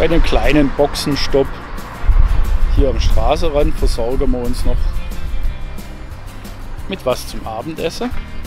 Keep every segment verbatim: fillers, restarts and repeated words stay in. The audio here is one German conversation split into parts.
Bei einem kleinen Boxenstopp hier am Straßenrand versorgen wir uns noch mit was zum Abendessen.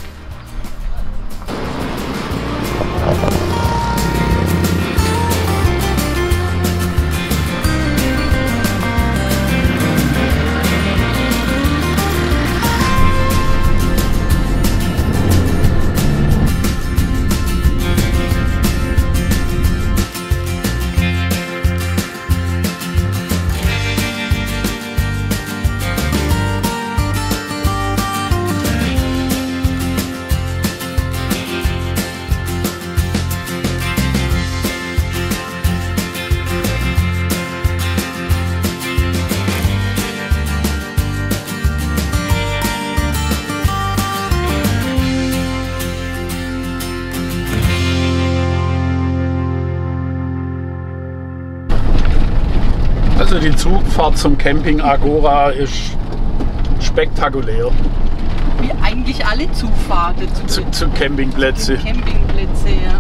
Also die Zugfahrt zum Camping Agora ist spektakulär. Wie eigentlich alle Zufahrten zu, Zu, zu Campingplätzen. Campingplätze, ja.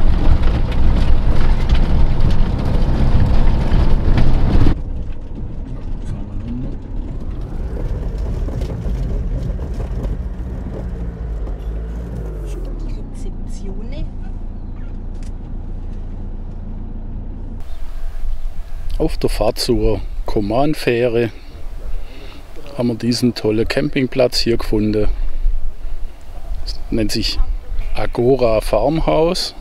Auf der Fahrt zur Koman-Fähre haben wir diesen tollen Campingplatz hier gefunden. Das nennt sich Agora Farmhouse.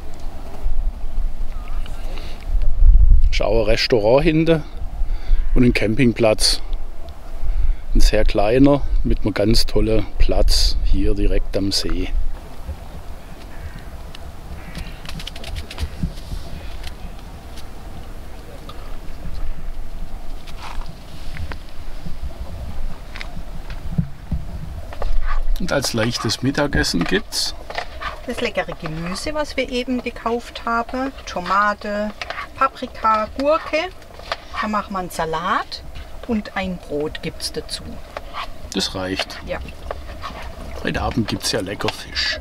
Ist auch ein Restaurant hinten und ein Campingplatz. Ein sehr kleiner mit einem ganz tollen Platz hier direkt am See. Und als leichtes Mittagessen gibt's das leckere Gemüse, was wir eben gekauft haben. Tomate, Paprika, Gurke. Da machen wir einen Salat und ein Brot gibt's dazu. Das reicht. Ja. Heute Abend gibt's ja lecker Fisch.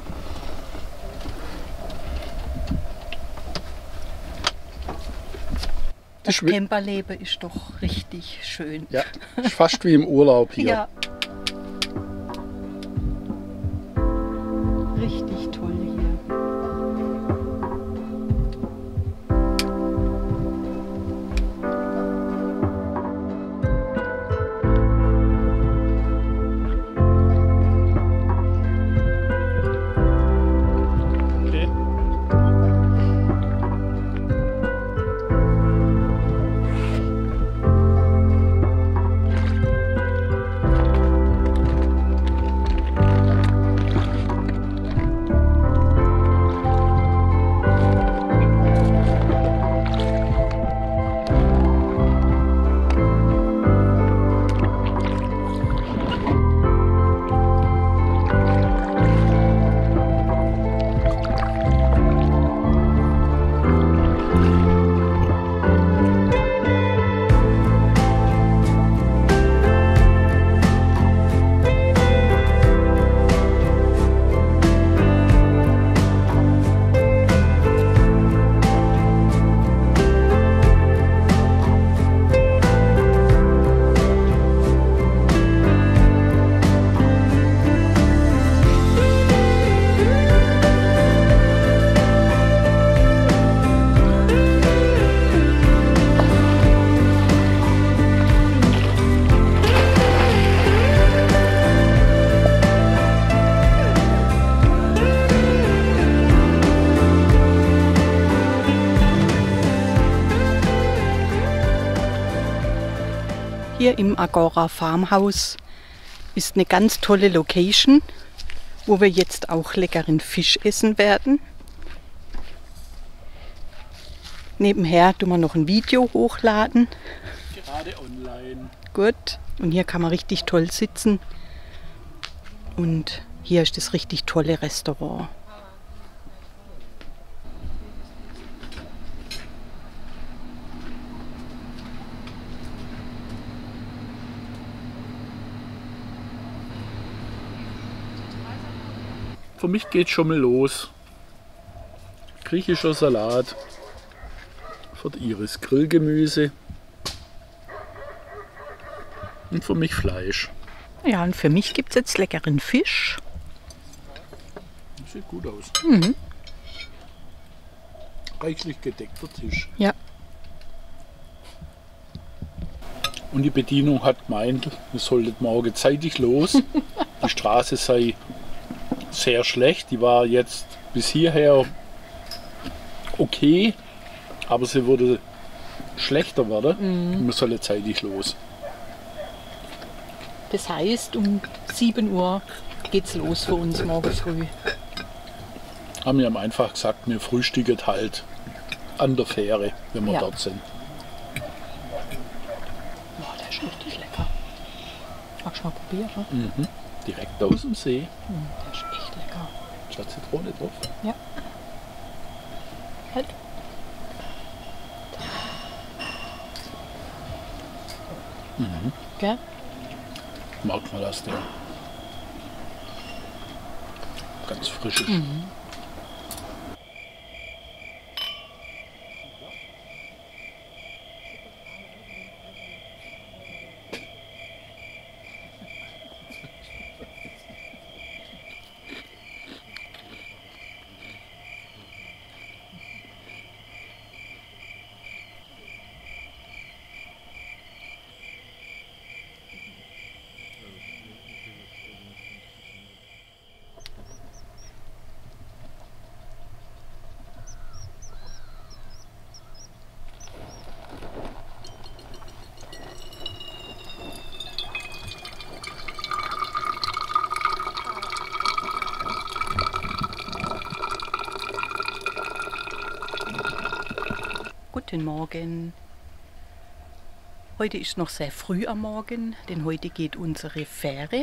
Das Camperleben ist doch richtig schön. Ja, ist fast wie im Urlaub hier. Ja. Richtig toll hier. Okay. Hier im Agora Farmhouse ist eine ganz tolle Location, wo wir jetzt auch leckeren Fisch essen werden. Nebenher tun wir noch ein Video hochladen. Gerade online. Gut. Und hier kann man richtig toll sitzen. Und hier ist das richtig tolle Restaurant. Für mich geht schon mal los. Griechischer Salat, Für die Iris Grillgemüse. Und für mich Fleisch. Ja, und für mich gibt es jetzt leckeren Fisch. Das sieht gut aus. Mhm. Reichlich gedeckter Tisch. Ja. Und die Bedienung hat gemeint, wir sollten morgen zeitig los. Die Straße sei sehr schlecht. Die war jetzt bis hierher okay, aber sie würde schlechter werden. Mhm. Wir sollen zeitig los. Das heißt, um sieben Uhr geht's los für uns morgen früh. Haben wir einfach gesagt, wir frühstücken halt an der Fähre, wenn wir Ja. dort sind. Oh, der ist richtig lecker. Magst du mal probieren? Mhm. Direkt aus dem See. Mhm, der ist echt lecker. Statt Zitrone drauf. Ja. Halt. Mhm. Gell? Merkt man das, der ganz frisch ist. Mhm. Guten Morgen. Heute ist noch sehr früh am Morgen, denn heute geht unsere Fähre.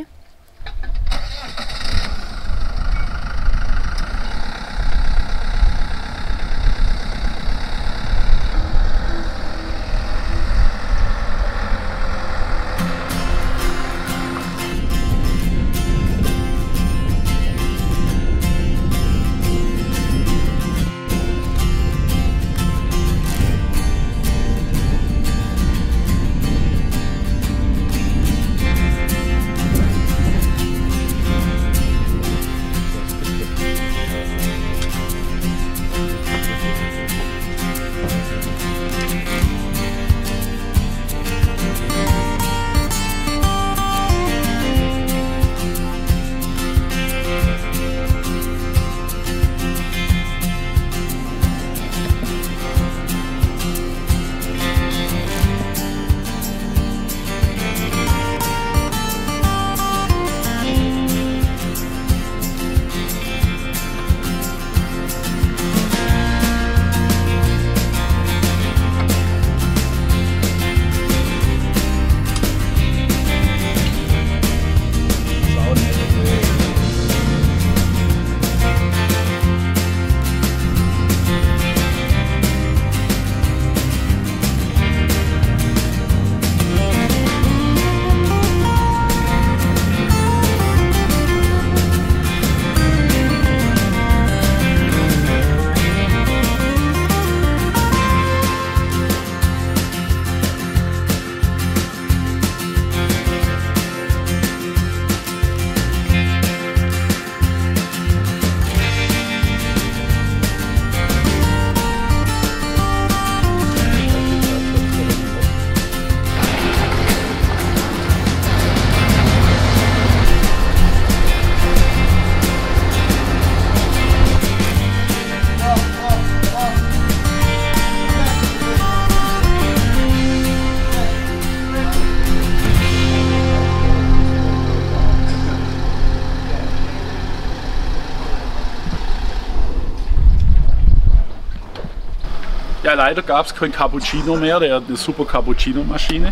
Ja, leider gab es kein Cappuccino mehr, der hat eine super Cappuccino-Maschine.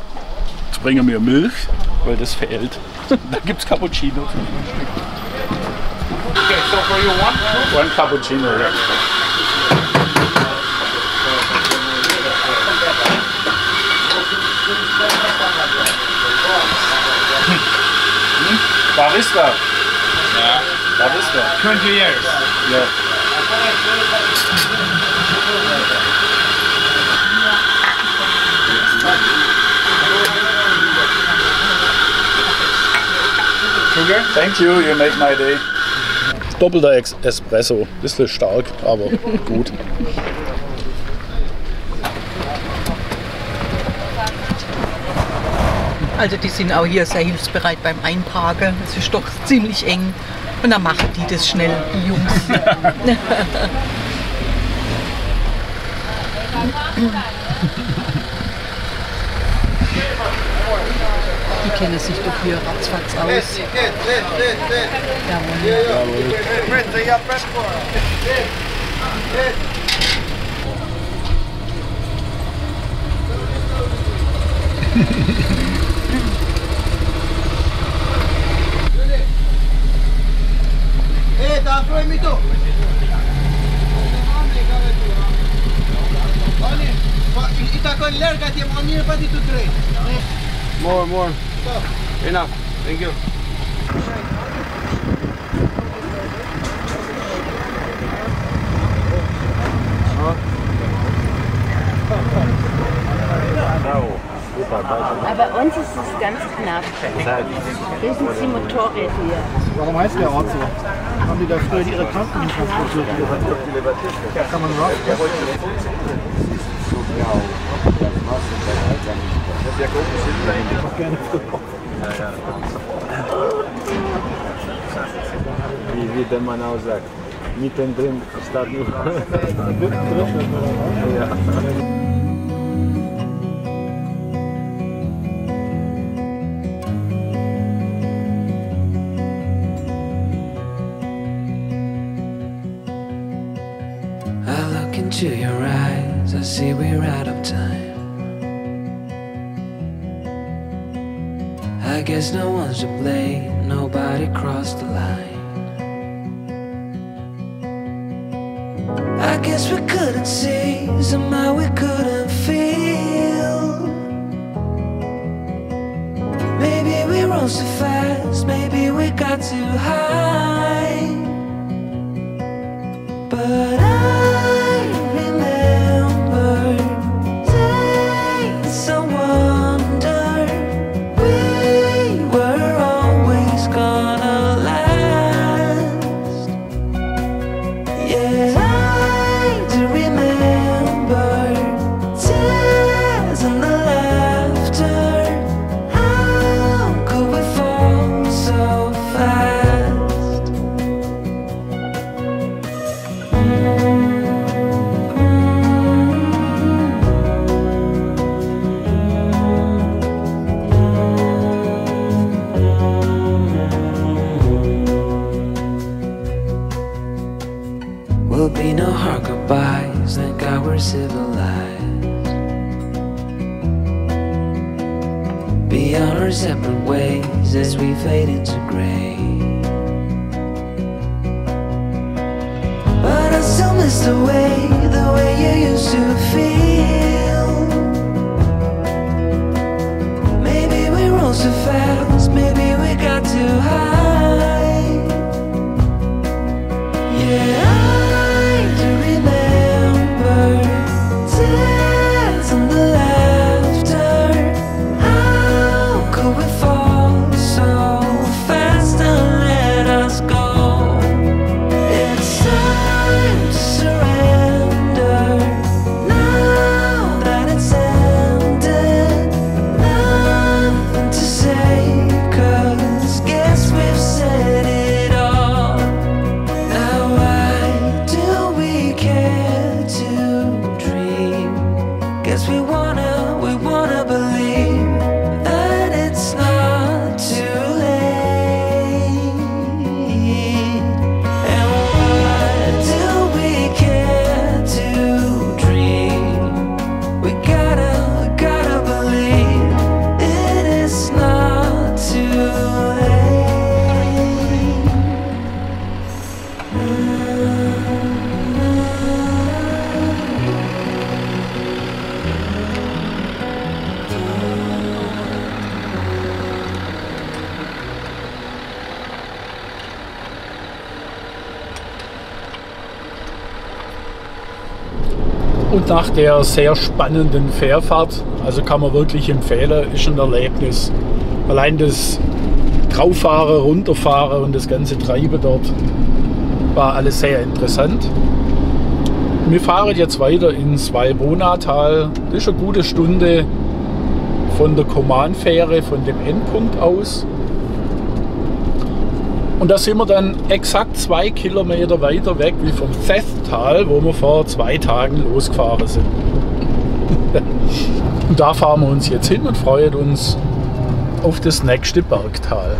Jetzt bringen wir Milch, weil das fehlt. Da gibt es Cappuccino zum Frühstück. Okay, so for you one? One Cappuccino, ja. Hm? Barista. Yeah. Barista. twenty years. Ja. Sugar? Thank you, you make my day. Doppelter Ex Espresso. Bisschen stark, aber gut. Also die sind auch hier sehr hilfsbereit beim Einparken. Es ist doch ziemlich eng. Und dann machen die das schnell, die Jungs. Die kennen sich doch hier ratzfatz aus. Jawohl. Eh, da fuori mi tu. Ita con l'erga ti mani pa di tu tre. More, more. Enough. Thank you. Aber uns ist es ganz knapp. Wir sind die Motorräder hier. Warum heißt der Ort so? Haben die da früher ihre Kranken transportiert? Ja, kann man rough. Wie, wie der Mann auch sagt, mittendrin statt nur. Ja. Into your eyes, I see we're out of time. I guess no one's to blame, nobody crossed the line. I guess we couldn't see, somehow we couldn't feel. Maybe we rose too fast, maybe we got too high. But I will be no hard goodbyes, thank God we're civilized. Be on our separate ways as we fade into gray. But I still miss the way, the way you used to feel. Maybe we rose too fast, maybe we got too high. Yeah. Cause Und nach der sehr spannenden Fährfahrt, also kann man wirklich empfehlen, ist ein Erlebnis. Allein das Drauffahren, Runterfahren und das ganze Treiben dort war alles sehr interessant. Wir fahren jetzt weiter ins Valbona-Tal. Das ist eine gute Stunde von der Koman-Fähre, von dem Endpunkt aus. Und da sind wir dann exakt zwei Kilometer weiter weg wie vom Theth-Tal, wo wir vor zwei Tagen losgefahren sind. Und da fahren wir uns jetzt hin und freuen uns auf das nächste Bergtal.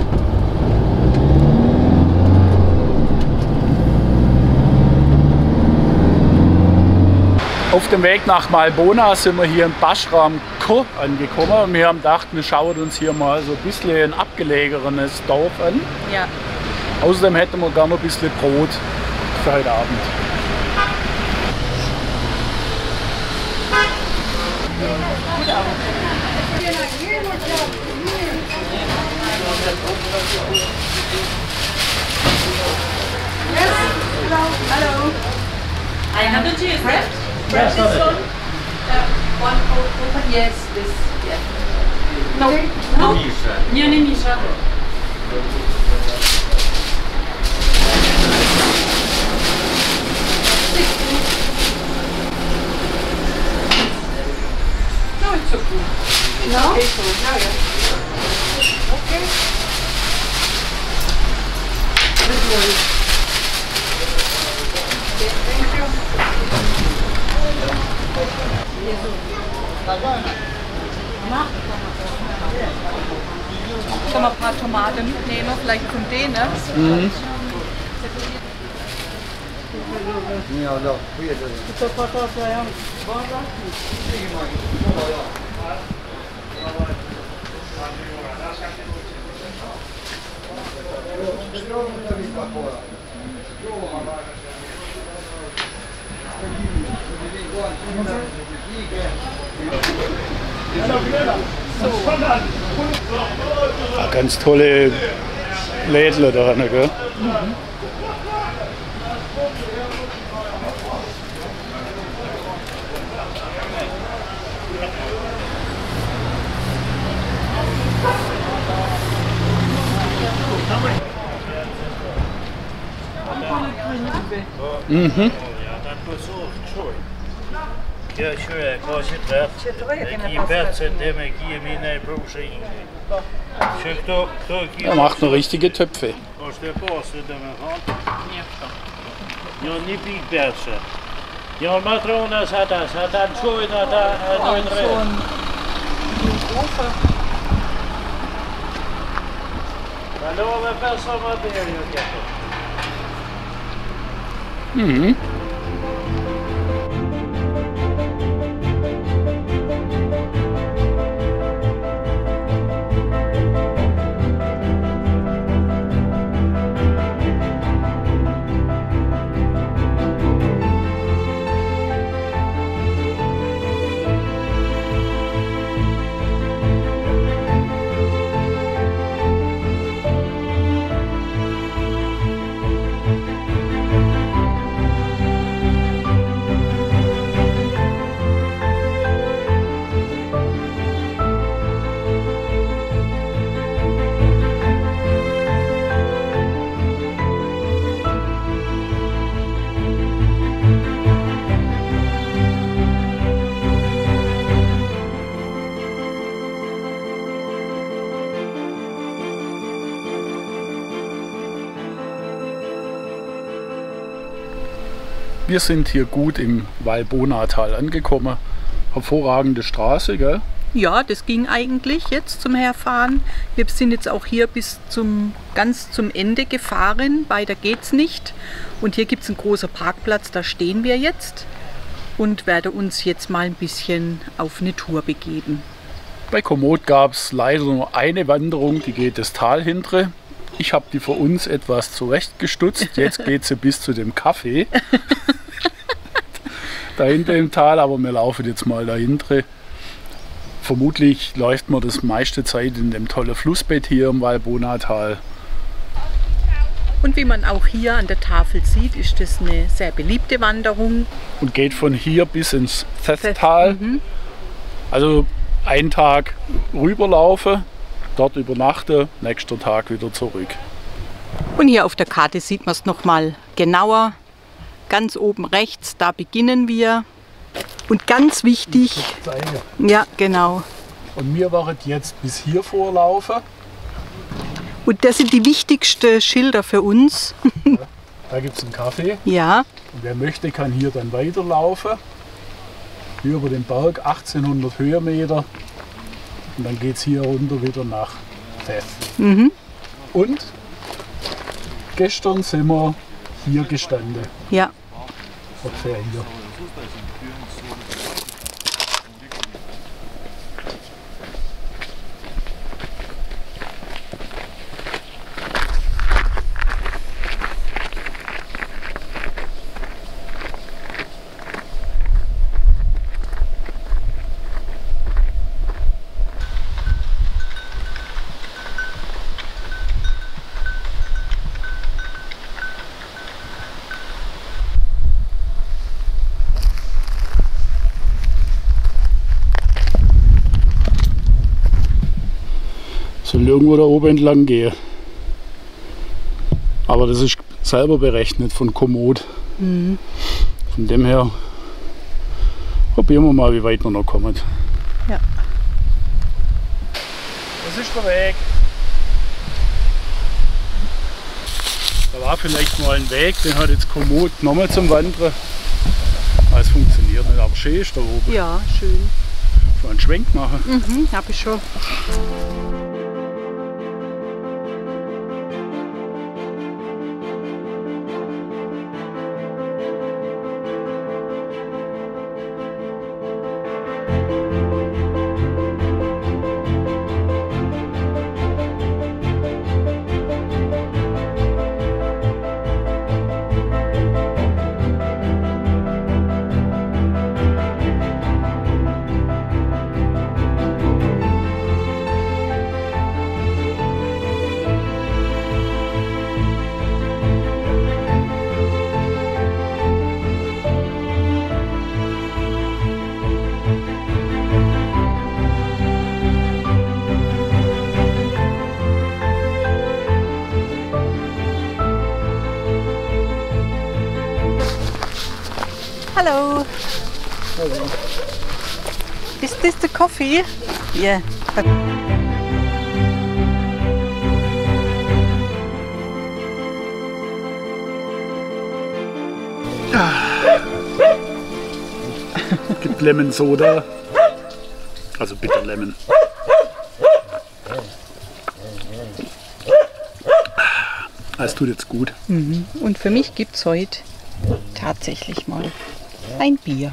Auf dem Weg nach Valbona sind wir hier in Bashram Khuh angekommen und wir haben gedacht, wir schauen uns hier mal so ein bisschen ein abgelegenes Dorf an. Ja. Außerdem hätten wir gerne ein bisschen Brot für heute Abend. Yes. Hello. Hello. I have the cheese left. Yes, this one. Uh, one open. Yes, this. Yeah. No. No. Nie, nie, Misha. No, it's okay. It's no? Okay, so now, yeah. Okay. This one. Okay, thank you. Kann man ein paar Tomaten mitnehmen, vielleicht von denen. Mhm. Ja, ganz tolle Lädler da, ne, gell? Mhm. Mhm. Er macht noch richtige Töpfe. Ja, Matronas hat das, hat dann schon in der Hallo, wer besser Material Mhm. Wir sind hier gut im Valbona-Tal angekommen. Hervorragende Straße, gell? Ja, das ging eigentlich jetzt zum Herfahren. Wir sind jetzt auch hier bis zum, ganz zum Ende gefahren. Weiter geht's nicht. Und hier gibt es einen großen Parkplatz, da stehen wir jetzt und werden uns jetzt mal ein bisschen auf eine Tour begeben. Bei Komoot gab es leider nur eine Wanderung, die geht das Tal hintere. Ich habe die für uns etwas zurechtgestutzt. Jetzt geht sie bis zu dem Café. Dahinter im Tal, aber wir laufen jetzt mal dahinter. Vermutlich läuft man das meiste Zeit in dem tollen Flussbett hier im Valbona-Tal. Und wie man auch hier an der Tafel sieht, ist das eine sehr beliebte Wanderung. Und geht von hier bis ins Thethtal. Mhm. Also einen Tag rüberlaufen, dort übernachten, nächster Tag wieder zurück. Und hier auf der Karte sieht man es nochmal genauer. Ganz oben rechts, da beginnen wir. Und ganz wichtig, ja genau. Und wir waren jetzt bis hier vorlaufen. Und das sind die wichtigsten Schilder für uns. Da gibt es einen Kaffee. Ja. Und wer möchte, kann hier dann weiterlaufen. Hier über den Berg, achtzehnhundert Höhenmeter. Und dann geht es hier runter wieder nach Theth. Mhm. Und gestern sind wir hier gestanden. Ja. Ungefähr hier. Soll irgendwo da oben entlang gehen. Aber das ist selber berechnet von Komoot. Mhm. Von dem her probieren wir mal, wie weit wir noch kommen. Ja. Das ist der Weg. Da war vielleicht mal ein Weg, den hat jetzt Komoot genommen zum Wandern. Aber es funktioniert nicht, aber schön ist da oben. Ja, schön. Schon einen Schwenk machen. Mhm, habe ich schon. Hello. Hello. Is this the coffee? Yeah. Gibt Lemon Soda. Also bitter Lemon. Es tut jetzt gut. Mhm. Und für mich gibt es heute tatsächlich mal ein Bier.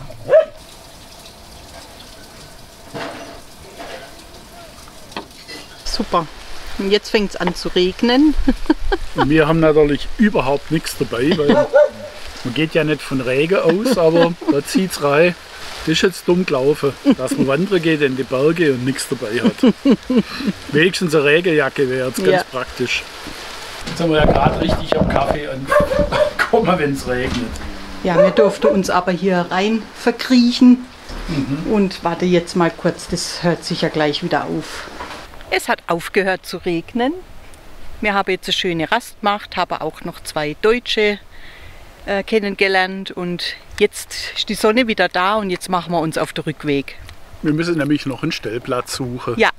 Super. Und jetzt fängt es an zu regnen. Und wir haben natürlich überhaupt nichts dabei, weil man geht ja nicht von Regen aus, aber da zieht es rein. Das ist jetzt dumm gelaufen, dass man wandern geht in die Berge und nichts dabei hat. Wenigstens eine Regenjacke wäre jetzt ganz Ja. praktisch. Jetzt sind wir ja gerade richtig am Kaffee angekommen, wenn es regnet. Ja, wir durften uns aber hier rein verkriechen. Mhm. Und warte jetzt mal kurz, das hört sich ja gleich wieder auf. Es hat aufgehört zu regnen. Wir haben jetzt eine schöne Rast gemacht, haben auch noch zwei Deutsche äh, kennengelernt und jetzt ist die Sonne wieder da und jetzt machen wir uns auf den Rückweg. Wir müssen nämlich noch einen Stellplatz suchen. Ja.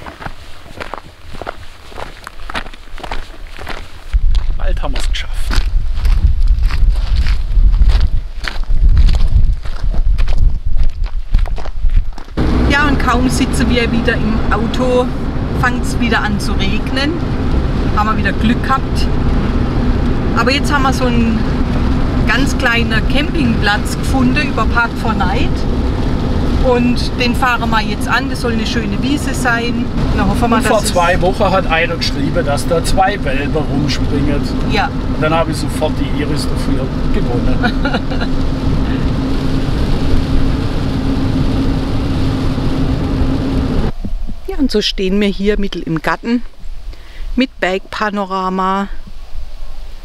Bald haben wir es geschafft. Ja, und kaum sitzen wir wieder im Auto, fängt es wieder an zu regnen. Haben wir wieder Glück gehabt. Aber jetzt haben wir so einen ganz kleinen Campingplatz gefunden über Park four Night. Und den fahren wir jetzt an. Das soll eine schöne Wiese sein. Da hoffen wir, Und vor dass zwei Wochen hat einer geschrieben, dass da zwei Wälder rumspringen. es, ja. Und dann habe ich sofort die Iris dafür gewonnen. Ja, und so stehen wir hier mittel im Garten mit Bergpanorama.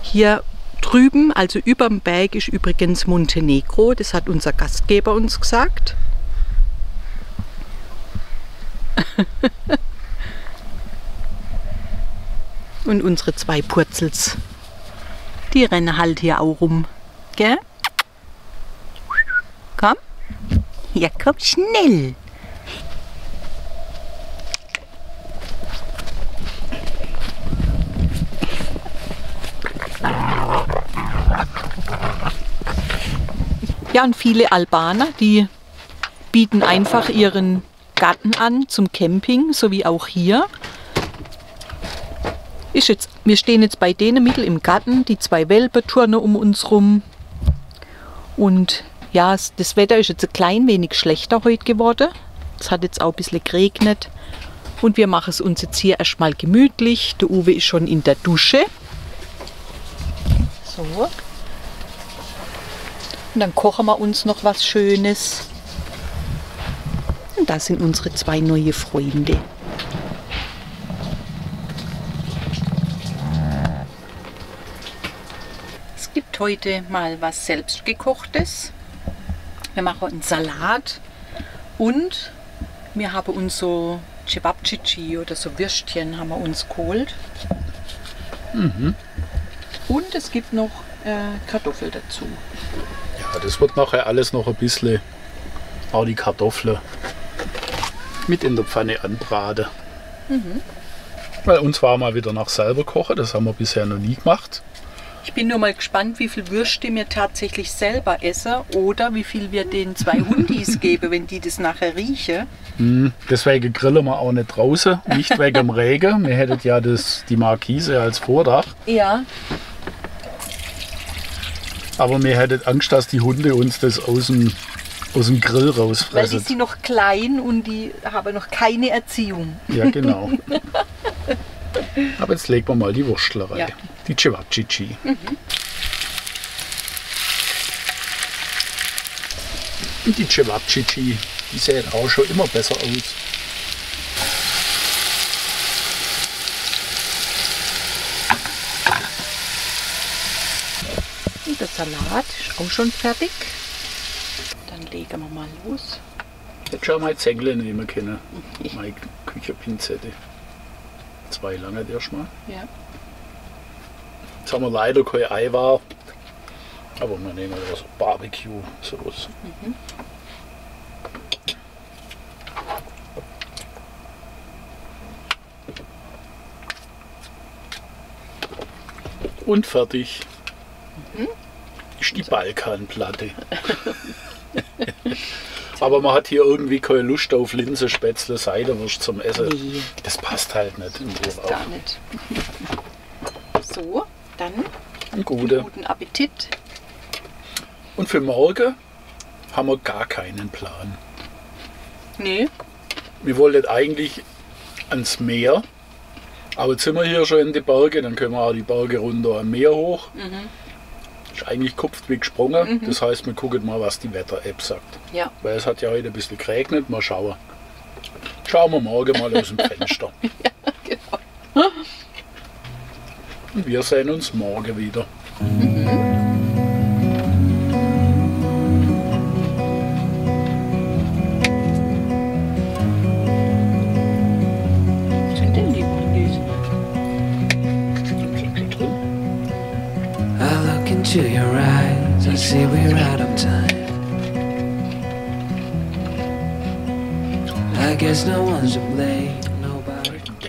Hier drüben, also über dem Berg, ist übrigens Montenegro. Das hat unser Gastgeber uns gesagt. Und unsere zwei Purzels, die rennen halt hier auch rum. Gell? Komm. Ja, komm schnell. Ja, und viele Albaner, die bieten einfach ihren Garten an zum Camping, so wie auch hier. Ist jetzt, wir stehen jetzt bei denen mittel im Garten, die zwei Welpen turnen um uns rum. Und ja, das Wetter ist jetzt ein klein wenig schlechter heute geworden. Es hat jetzt auch ein bisschen geregnet. Und wir machen es uns jetzt hier erstmal gemütlich. Der Uwe ist schon in der Dusche. So. Und dann kochen wir uns noch was Schönes. Und da sind unsere zwei neue Freunde. Es gibt heute mal was Selbstgekochtes. Wir machen einen Salat und wir haben uns so Cevapcici oder so Würstchen haben wir uns geholt. Mhm. Und es gibt noch äh, Kartoffel dazu. Ja, das wird nachher alles noch ein bisschen, auch die Kartoffeln mit in der Pfanne anbraten. Mhm. Weil uns war mal wieder nach selber kochen, das haben wir bisher noch nie gemacht. Ich bin nur mal gespannt, wie viel Würste wir tatsächlich selber essen oder wie viel wir den zwei Hundis geben, wenn die das nachher riechen. Hm, deswegen grillen wir auch nicht draußen, nicht wegen dem Regen. Wir hätten ja das, die Markise als Vordach. Ja. Aber wir hätten Angst, dass die Hunde uns das aus dem, aus dem Grill Weil rausfressen. die sind noch klein und die haben noch keine Erziehung. Ja, genau. Aber jetzt legen wir mal die Wurstlerei, Ja. die Cevapcici. Mhm. Und die Cevapcici, die sehen auch schon immer besser aus. Und der Salat ist auch schon fertig. Dann legen wir mal los. Jetzt schau mal Zängele nehmen können. Meine Küchenpinzette. Zwei lange erstmal. Ja. Jetzt haben wir leider kein Eiweiß. Aber wir nehmen also Barbecue Sauce. Mhm. Und fertig Mhm. ist die Balkanplatte. Aber man hat hier irgendwie keine Lust auf Linse, Spätzle, Seidewurst zum Essen. Nee. Das passt halt nicht im Urlaub. Gar nicht. So, dann Ein Gute. guten Appetit. Und für morgen haben wir gar keinen Plan. Nee. Wir wollten eigentlich ans Meer. Aber jetzt sind wir hier schon in die Berge, dann können wir auch die Berge runter am Meer hoch. Mhm. Ist eigentlich gepfft wie gesprungen. Mhm. Das heißt, wir gucken mal, was die Wetter-App sagt. Ja. Weil es hat ja heute ein bisschen geregnet. Mal schauen. Schauen wir morgen mal aus dem Fenster. Ja, genau. Und wir sehen uns morgen wieder. Was sind denn die Hundis? I look into your eyes, I see we're out of time. I guess no one's to blame.